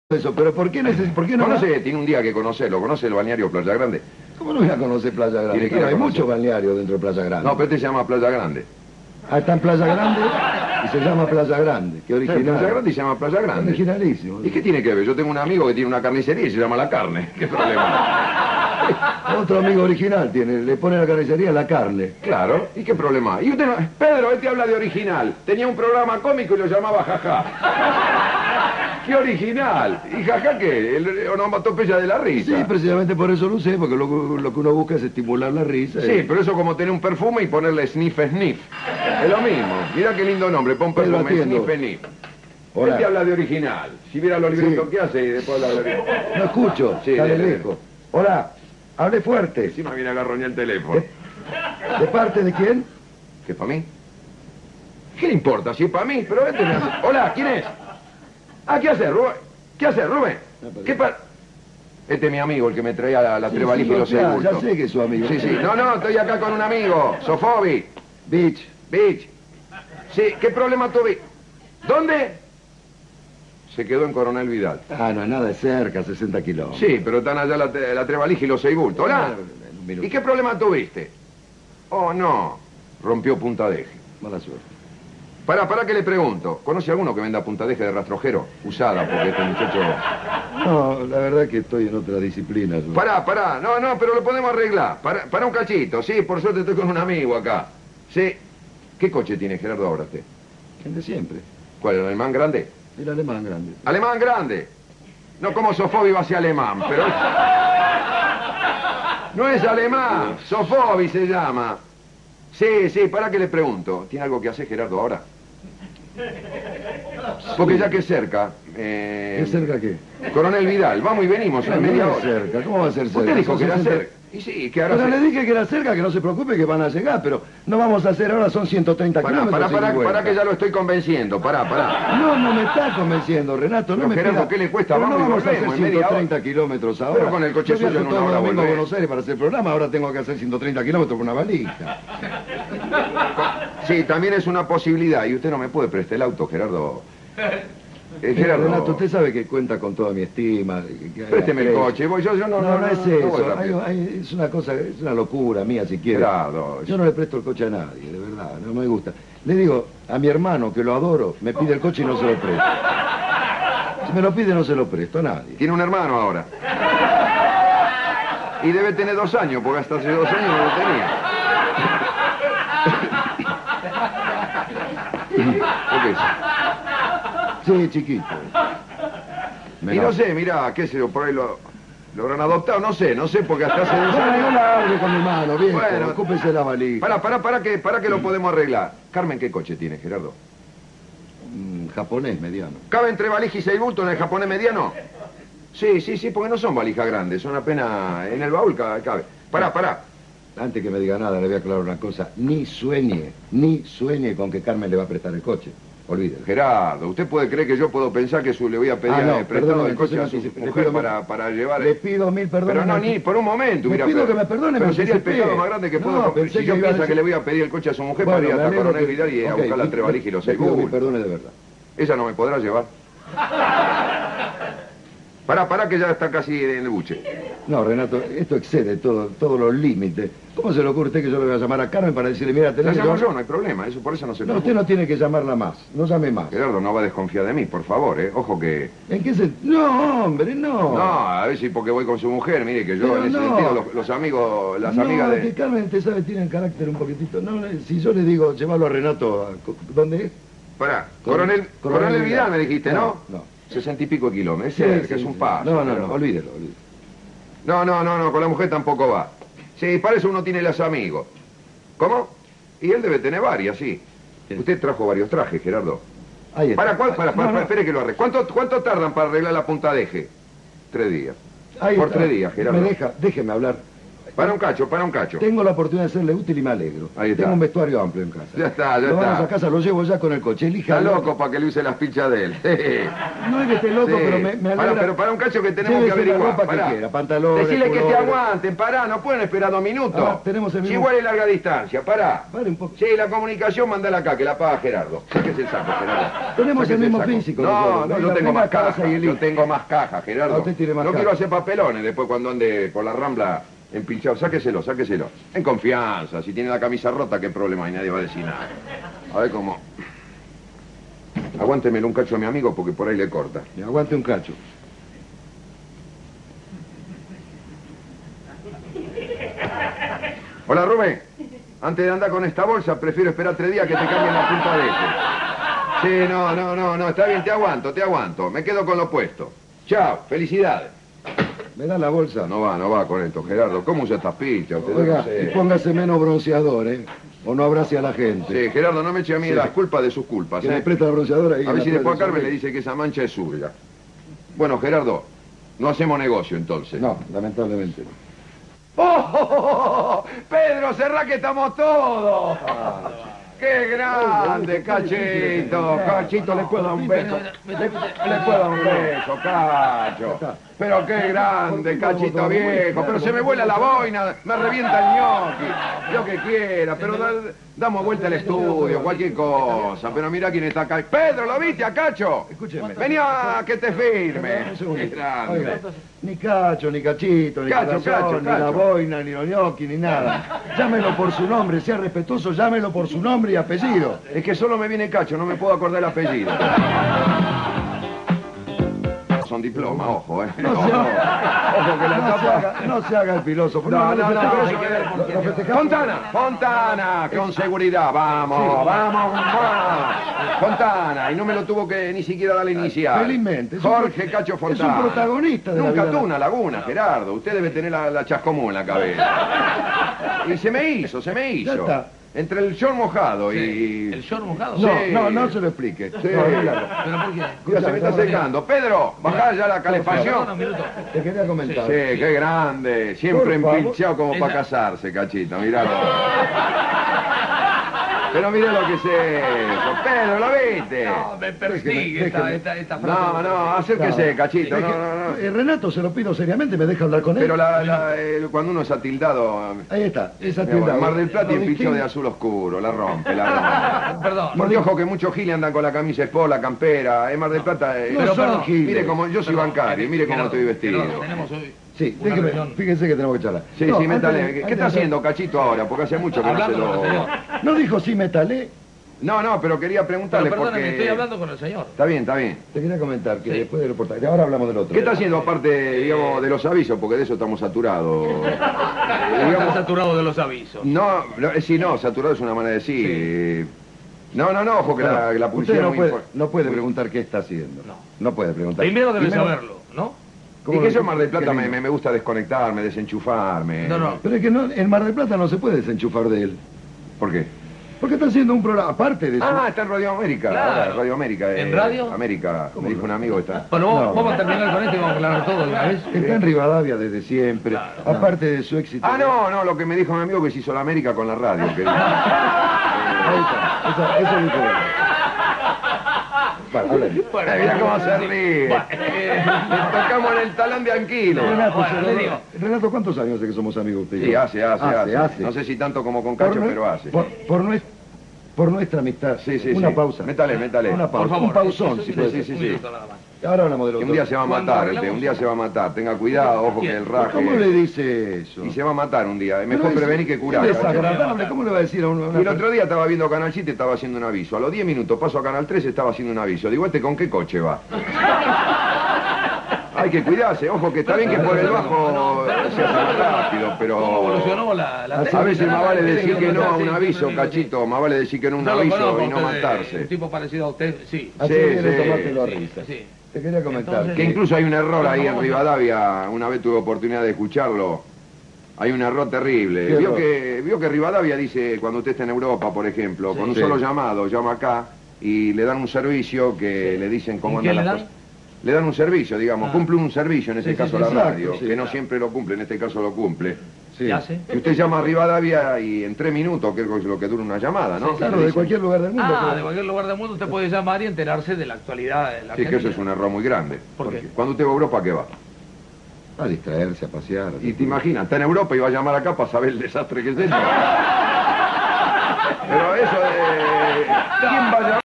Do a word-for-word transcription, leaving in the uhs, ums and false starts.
Eso, pero ¿por qué, neces ¿por qué no? Conoce, va? Tiene un día que conocerlo. ¿Conoce el balneario Playa Grande? ¿Cómo no voy a conocer Playa Grande? Claro, hay muchos balnearios dentro de Playa Grande. No, pero este se llama Playa Grande. Ah, está en Playa Grande y se llama Playa Grande. Qué original. Playa Grande y se llama Playa Grande. Originalísimo. ¿Y qué tiene que ver? Yo tengo un amigo que tiene una carnicería y se llama La Carne. ¿Qué problema? Otro amigo original tiene, le pone a la carnicería La Carne. Claro, ¿y qué problema? Y usted no... Pedro, él te habla de original. Tenía un programa cómico y lo llamaba Jajá. ¡Qué original! ¿Y Jajá qué? El onomatopeya de la risa. Sí, precisamente por eso lo usé, porque lo, lo que uno busca es estimular la risa. Sí, y... pero eso como tener un perfume y ponerle sniff sniff. Es lo mismo. Mira qué lindo nombre, pon perfume, sniff sniff. Él te habla de original. Si viera los libretos sí. que hace y después habla de original. No escucho, sí, dale lejos. Hola, hable fuerte. Encima viene a agarroñar el teléfono. ¿De, ¿De parte de quién? ¿Qué, para mí? ¿Qué le importa si es para mí? Pero este me hace... Hola, ¿quién es? Ah, ¿qué hace, Rubén? ¿Qué hace, Rubén? No, ¿Qué pa... Este es mi amigo, el que me traía la, la sí, tres valijas sí, y los seis bultos. Ya sé que es su amigo. Sí, sí. No, no, estoy acá con un amigo. Sofobi. Beach. Beach. Sí, ¿qué problema tuve? ¿Dónde? Se quedó en Coronel Vidal. Ah, no es nada de cerca, sesenta kilómetros. Sí, pero están allá la, la tres valijas y los seis bultos. Hola. ¿Y qué problema tuviste? Oh, no. Rompió punta de eje. Mala suerte. Pará, pará que le pregunto. ¿Conoce alguno que venda punta de eje de rastrojero? Usada, porque este muchacho... No, la verdad que estoy en otra disciplina. Yo. Pará, pará. No, no, pero lo podemos arreglar. Pará, pará un cachito. Sí, por suerte estoy con un amigo acá. Sí. ¿Qué coche tiene Gerardo ahora usted? El de siempre. ¿Cuál, el alemán grande? El alemán grande. ¿Alemán grande? No como Sofobi va a ser alemán, pero... No es alemán. Sofobi se llama. Sí, sí, para que le pregunto. ¿Tiene algo que hacer Gerardo ahora? Porque ya que es cerca... Eh... ¿Es cerca qué? Coronel Vidal, vamos y venimos en media hora. Cerca, ¿cómo va a ser cerca? Usted dijo que era cerca. Y sí, que ahora pero se... le dije que era cerca, que no se preocupe, que van a llegar, pero no vamos a hacer ahora, son ciento treinta pará, kilómetros. Pará, pará, pará, que ya lo estoy convenciendo, pará, pará. No, no me está convenciendo, Renato, no, no me Gerardo, ¿qué le cuesta? Pero Vamos, no vamos volvemos, a hacer ciento treinta kilómetros ahora. Pero con el coche suyo en una hora vengo a volver. Buenos Aires para hacer el programa, ahora tengo que hacer ciento treinta kilómetros por una valija. Sí, también es una posibilidad, y usted no me puede prestar el auto, Gerardo. Eh, Gerardo... Renato, usted sabe que cuenta con toda mi estima. Présteme el coche, voy, yo, yo no... No, no, no es no, eso, no hay, hay, es una cosa, es una locura mía si quiere. Gerardo... Yo no le presto el coche a nadie, de verdad, no me gusta. Le digo, a mi hermano, que lo adoro, me pide el coche y no se lo presto. Si me lo pide, no se lo presto a nadie. Tiene un hermano ahora. Y debe tener dos años, porque hasta hace dos años no lo tenía. ¿Qué es? Sí, chiquito. Me y no sé, mira, qué sé yo, por ahí lo, lo habrán adoptado, no sé, no sé, porque hasta hace dos años... Yo la abro con mi mano, bien, bueno, ocúpese la valija. Pará, pará, pará que, pará que lo podemos arreglar. Carmen, ¿qué coche tiene, Gerardo? Mm, japonés mediano. ¿Cabe entre valija y seis bultos en el japonés mediano? Sí, sí, sí, porque no son valijas grandes, son apenas... En el baúl cabe. Pará, pará. Antes que me diga nada, le voy a aclarar una cosa. Ni sueñe, ni sueñe con que Carmen le va a prestar el coche. Olvídelo. Gerardo, ¿usted puede creer que yo puedo pensar que su, le voy a pedir ah, no, prestado el coche a su mujer para, para llevar... Le pido mil perdones. Pero no, ni por un momento. Le mira, pido pero, que me perdone. Pero sería el pecado más grande que puedo... No, pensé si yo que piensa decir... que le voy a pedir el coche a su mujer bueno, para ir hasta Coronel que... Vidal y okay, a buscar la tres valijas y los seis bultos. Le pido mil perdones de verdad. ¿Ella no me podrá llevar? Pará, pará que ya está casi en el buche. No, Renato, esto excede todo, todos los límites. ¿Cómo se le ocurre a usted que yo le voy a llamar a Carmen para decirle, mira, tenés la llamo que... yo, no hay problema, eso por eso no se No, usted no tiene que llamarla más, no llame más. Gerardo, no va a desconfiar de mí, por favor, ¿eh? Ojo que... ¿En qué sentido? No, hombre, no. No, a ver si porque voy con su mujer, mire que yo pero en ese no. sentido, los, los amigos, las no, amigas de... que Carmen, usted sabe, tiene el carácter un poquitito... No, si yo le digo, llévalo a Renato, a... ¿dónde es? Pará, Coronel, Coronel, Coronel Vidal me dijiste, ¿no? No, no. Sesenta y pico kilómetros, sí, es cerca, sí, es un sí. paso. No, no, pero... no, olvídelo, olvídelo. No, no, no, no, con la mujer tampoco va. Sí, para eso uno tiene los amigos. ¿Cómo? Y él debe tener varias, sí. sí. Usted trajo varios trajes, Gerardo. Ahí está. ¿Para cuál? Para, para, no, para, no. espere que lo arregle. ¿Cuánto, ¿Cuánto tardan para arreglar la punta de eje? Tres días. Ahí Por está. tres días, Gerardo. Me deja, déjeme hablar. Para un cacho, para un cacho. Tengo la oportunidad de serle útil y me alegro. Ahí está. Tengo un vestuario amplio en casa. Ya está, ya Lo vamos está. a casa, lo llevo ya con el coche. Elija. Está loco para que le use las pinchas de él. No es que esté loco, Sí. pero me, me alegra. Pará, pero para un cacho que tenemos Llévese que la averiguar. ropa que Pará. quiera, pantalones, Decile que te pullovers. aguanten, pará, no pueden esperar dos minutos. Ah, tenemos el Si mismo- igual es larga distancia, pará. Vale un poco. Sí, la comunicación mandala acá, que la paga Gerardo. Sáquese el saco, Gerardo. Tenemos Sáquese el mismo saco. físico No, nosotros. no, yo Venga, tengo venga más a casa caja. y Yo listo. tengo más caja, Gerardo. Ah, usted tiene más no caja. quiero hacer papelones después cuando ande por la Rambla empinchado. Sáqueselo, sáqueselo. En confianza. Si tiene la camisa rota, qué problema hay, nadie va a decir nada. A ver cómo. Aguántemelo un cacho a mi amigo porque por ahí le corta. Me aguante un cacho. Hola, Rubén. Antes de andar con esta bolsa, prefiero esperar tres días que te cambien la punta de este. Sí, no, no, no, no, está bien, te aguanto, te aguanto. Me quedo con lo puesto. Chao, felicidades. ¿Me da la bolsa? No va, no va con esto, Gerardo. ¿Cómo usa estas pinchas? Usted Oiga, no sé. y póngase menos bronceador, ¿eh? O no abrace a la gente. Sí, Gerardo, no me eche a mí Sí. las culpas de sus culpas, Que me ¿eh? presta la bronceadora ahí. A en ver la si después a playa Carmen de le dice que esa mancha es suya. Bueno, Gerardo, no hacemos negocio entonces. No, lamentablemente no. ¡Oh! ¡Pedro, cerrá que estamos todos! ¡Qué grande, Cachito! Cachito, le puedo dar un beso. Le, le puedo dar un beso, Cacho. Pero qué grande, Cachito viejo. Pero se me vuela la boina, me revienta el ñoqui. Yo que quiera, pero da- damos vuelta al estudio, cualquier cosa. Pero mira quién está acá. Pedro, ¿lo viste a Cacho? Escúcheme. Vení a que te firme. Un Qué segundito. grande. Oiga, ni cacho, ni cachito, ni Cacho, corazón, cacho, ni la cacho. boina, ni los ñoqui, ni nada. Llámelo por su nombre, sea respetuoso, llámelo por su nombre y apellido. Es que solo me viene Cacho, no me puedo acordar el apellido. Son diplomas, ojo, ¿eh? No se Ojo, haga, ojo que la no se tapa... haga, no se haga el filósofo. No, no, no, pero eso lo- me- lo festejamos. Fontana, Fontana, con seguridad, vamos, vamos, vamos. Fontana, y no me lo tuvo que ni siquiera dar la inicial. Felizmente, es un Jorge pro- Cacho es un Fontana. protagonista de la Nunca vida. tuvo una laguna, Gerardo. Usted debe tener la, la chascomú en la cabeza. Y se me hizo, se me hizo. Ya está. Entre el short mojado y... ¿El short mojado? No, Sí. no, no se lo explique. Sí. No, olvídalo. ¿Pero por qué? Mira, se me está secando. Pedro, bajá ya la Perdón, un calefacción. minuto. Te quería comentar. Sí, qué grande. Siempre Por favor. empinchado como para Esa- casarse, Cachito. Miralo. Pero mira lo que es eso. Pedro, ¿lo viste? No, me persigue esta, déjeme. esta, esta frase. No, no, acérquese, Cachito. Es No, que, no, no. eh, Renato, se lo pido seriamente, me deja hablar con él. Pero la, la, eh, cuando uno es atildado... Ahí está, esa Mira, tienda. Mar del Plata y Lo empinchado de distingue- azul oscuro. La rompe, la rompe. Perdón. Porque ojo que muchos giles andan con la camisa espola, campera. En Mar del Plata... eh, No pero, son perdón, giles. mire como yo soy Perdón, bancario, mire cómo Gerardo, estoy vestido. Gerardo, tenemos hoy Sí, una déjeme, reunión. fíjense que tenemos que charlar. Sí, No, sí, antes métale. de- ¿Qué, antes qué está de- haciendo, Cachito, ahora? Porque hace mucho que no se Hablando con el lo... señor. No dijo sí metalé. No, no, pero quería Pero preguntarle perdóname, porque... estoy hablando con el señor. Está bien, está bien. Te quería comentar que Sí. después del reportaje, ahora hablamos del otro. ¿Qué está haciendo aparte, digamos, de los avisos? Porque de eso estamos saturados. Está digamos, saturado de los avisos. no, no, eh, sí, no, saturado es una manera de decir. eh, No, no, no, ojo que la, la publicidad Usted no es muy puede, impor- no puede muy- preguntar qué está haciendo. No. No puede preguntar. Primero debe Primero- saberlo, ¿no? Y que yo en Mar del Qué Plata me, lindo. me- me gusta desconectarme, desenchufarme. No, no. Pero es que no, en Mar del Plata no se puede desenchufar de él. ¿Por qué? Porque está haciendo un programa, aparte de eso. Ah, está en Radio América. Claro. ahora, Radio América. ¿En eh, radio? América, me dijo un amigo que está. Bueno, vamos, No. vamos a terminar con esto y vamos a aclarar todo de una vez. Está en Rivadavia desde siempre. Claro. Aparte de su éxito. Ah, no, no, lo que me dijo mi amigo que se hizo la América con la radio. querido. Ahí está. Eso, eso dijo él. Vale, háblale. Bueno, Eh, Mira cómo se sí. ríe. Bueno, eh, Le tocamos en el talón de Anquilo. Renato, bueno, se lo- le digo. Renato, ¿cuántos años hace que somos amigos usted y Sí, yo? hace, hace, hace, hace. No sé si tanto como con Por Cacho, nue- pero hace. Por, por, nues- por nuestra amistad. Sí, sí, Una sí. pausa. Métale, métale. Una pausa. por favor. Un pausón, eso- si eso- puede sí, ser. sí, un sí. minuto nada más. Ahora hablamos del Que otro. un día se va a Cuando matar, arreglamos- este, un día se va a matar. Tenga cuidado, ojo que el raje. ¿Cómo le dice eso? Y se va a matar un día. Es Pero mejor es- prevenir que curar. Es Cacho. desagradable. ¿Cómo le va a decir a uno? a una Y el otro día estaba viendo Canal siete y estaba haciendo un aviso. A los diez minutos paso a Canal tres y estaba haciendo un aviso. Digo, ¿este con qué coche va? Hay que cuidarse. Ojo que está bien que por el bajo se hace más rápido, ¿Cómo pero... evolucionó la, la A A veces más vale decir que no a un Sí, aviso, sí, sí. Cachito. Más vale decir que no a un Yo lo aviso conozco a y no usted, Un matarse. tipo parecido a usted, sí. Así Sí, viene sí, tomártelo a sí, risa. sí. Te quería comentar. Entonces- Que incluso hay un error ahí en Vamos a- Rivadavia. Una vez tuve oportunidad de escucharlo. Hay un error terrible. ¿Qué Vio error? que, vio que Rivadavia dice, cuando usted está en Europa, por ejemplo, con un Sí. solo llamado, llama acá y le dan un servicio que le dicen cómo ¿Y qué andan le las dan? cosas. Le dan un servicio, digamos, Ah. cumple un servicio, en este Sí, sí, caso sí, la exacto, radio, sí. que no siempre lo cumple, en este caso lo cumple. Sí. ¿Y hace? Y usted llama a Rivadavia y en tres minutos, que es lo que dura una llamada, ¿no? Claro, de cualquier lugar del mundo. Ah, pero- de cualquier lugar del mundo usted puede llamar y enterarse de la actualidad de la Sí, que eso es un error muy grande. ¿Por Porque qué? cuando usted va a Europa, ¿a qué va? A distraerse, a pasear. Y te imaginas, está en Europa y va a llamar acá para saber el desastre que es eso. Pero eso de... ¿Quién va a llamar